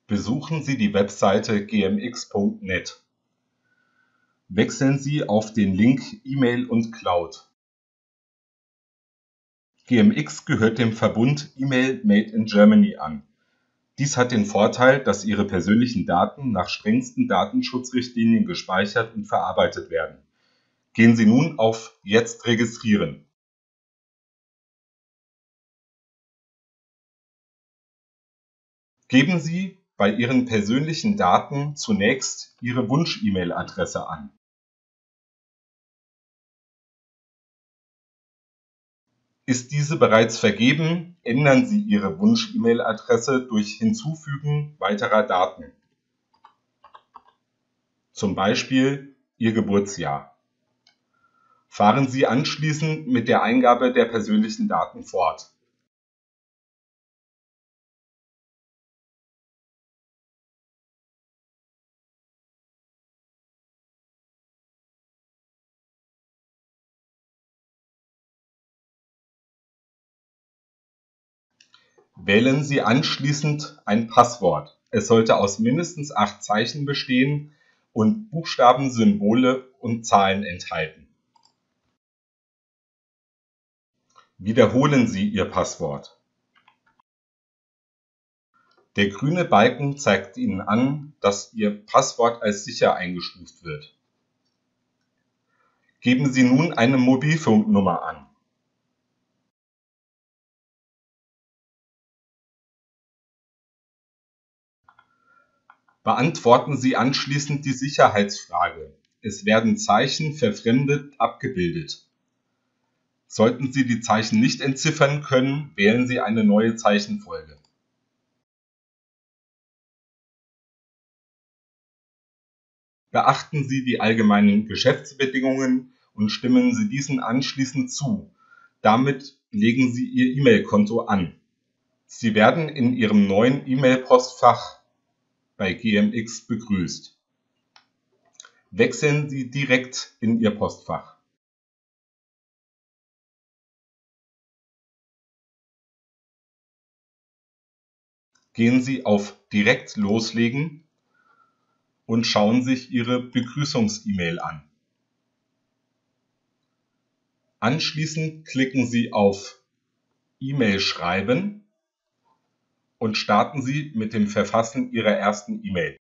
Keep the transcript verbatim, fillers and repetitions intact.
Besuchen Sie die Webseite g m x punkt net. Wechseln Sie auf den Link E-Mail und Cloud. G M X gehört dem Verbund E-Mail Made in Germany an. Dies hat den Vorteil, dass Ihre persönlichen Daten nach strengsten Datenschutzrichtlinien gespeichert und verarbeitet werden. Gehen Sie nun auf Jetzt registrieren. Geben Sie bei Ihren persönlichen Daten zunächst Ihre Wunsch-E-Mail-Adresse an. Ist diese bereits vergeben, ändern Sie Ihre Wunsch-E-Mail-Adresse durch Hinzufügen weiterer Daten, zum Beispiel Ihr Geburtsjahr. Fahren Sie anschließend mit der Eingabe der persönlichen Daten fort. Wählen Sie anschließend ein Passwort. Es sollte aus mindestens acht Zeichen bestehen und Buchstaben, Symbole und Zahlen enthalten. Wiederholen Sie Ihr Passwort. Der grüne Balken zeigt Ihnen an, dass Ihr Passwort als sicher eingestuft wird. Geben Sie nun eine Mobilfunknummer an. Beantworten Sie anschließend die Sicherheitsfrage. Es werden Zeichen verfremdet abgebildet. Sollten Sie die Zeichen nicht entziffern können, wählen Sie eine neue Zeichenfolge. Beachten Sie die allgemeinen Geschäftsbedingungen und stimmen Sie diesen anschließend zu. Damit legen Sie Ihr E-Mail-Konto an. Sie werden in Ihrem neuen E-Mail-Postfach bei G M X begrüßt. Wechseln Sie direkt in Ihr Postfach. Gehen Sie auf Direkt loslegen und schauen sich Ihre Begrüßungs-E-Mail an. Anschließend klicken Sie auf E-Mail schreiben und starten Sie mit dem Verfassen Ihrer ersten E-Mail.